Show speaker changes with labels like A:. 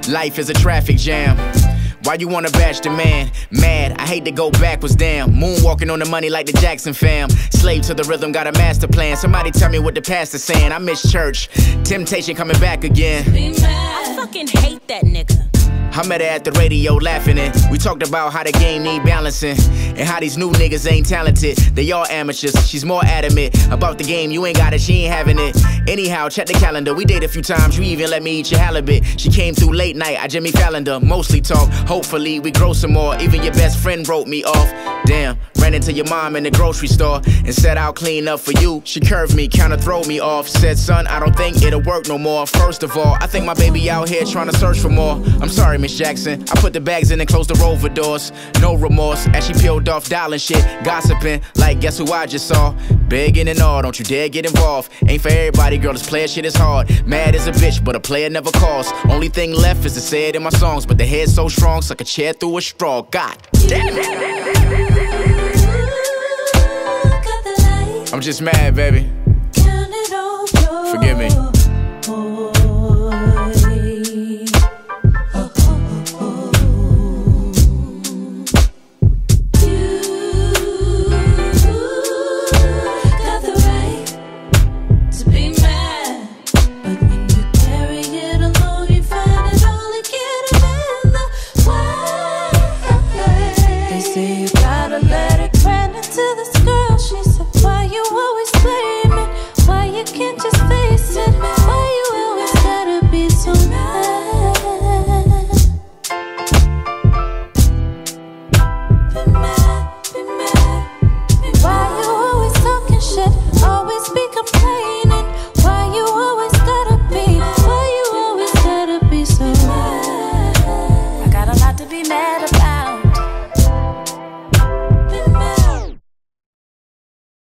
A: Life is a traffic jam. Why you wanna bash the man? Mad, I hate to go backwards, damn. Moonwalking on the money like the Jackson fam. Slave to the rhythm, got a master plan. Somebody tell me what the pastor's saying. I miss church. Temptation coming back again.
B: I fucking hate that nigga.
A: I met her at the radio laughing and we talked about how the game need balancing and how these new niggas ain't talented. They all amateurs. She's more adamant about the game. You ain't got it, she ain't having it. Anyhow, check the calendar. We dated a few times. You even let me eat your halibut. She came through late night. I Jimmy Fallon her. Mostly talk. Hopefully we grow some more. Even your best friend wrote me off. Damn. Ran into your mom in the grocery store and said I'll clean up for you. She curved me, kinda throw me off. Said, son, I don't think it'll work no more. First of all, I think my baby out here trying to search for more. I'm sorry, Miss Jackson. I put the bags in and closed the rover doors. No remorse as she peeled off dialing shit. Gossiping like guess who I just saw. Begging and all, don't you dare get involved. Ain't for everybody, girl, this player shit is hard. Mad as a bitch, but a player never calls. Only thing left is to say it in my songs. But the head's so strong, suck a chair through a straw. God damn it. I'm just mad, baby. Forgive me.